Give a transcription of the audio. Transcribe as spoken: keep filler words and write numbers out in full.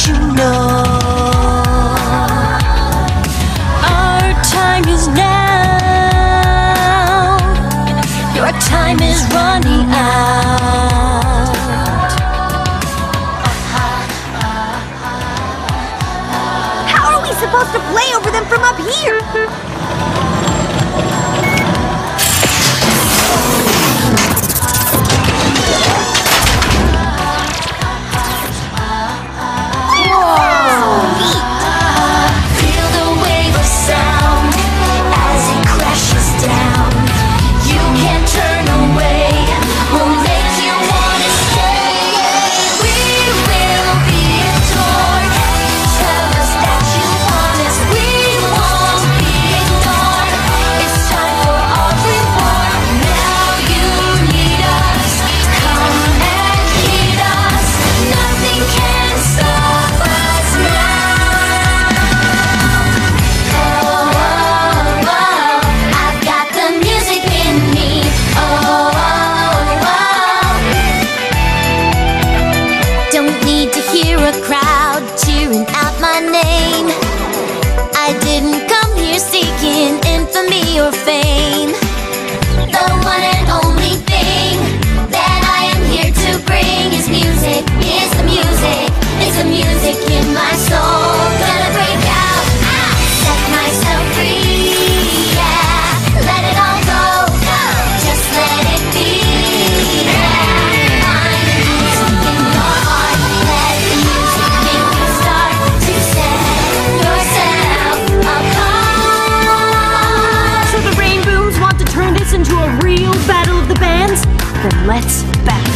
you know our time is now. Your time is running out. How are we supposed to play over them from up here? Or fame. The one and only thing that I am here to bring is music, is the music, is the music in my soul. Gonna break out, ah, set myself free, yeah. Let it all go, go. Just let it be, yeah. Find the music in your heart, let the music make you start to set yourself apart. Into a real battle of the bands? Then let's battle.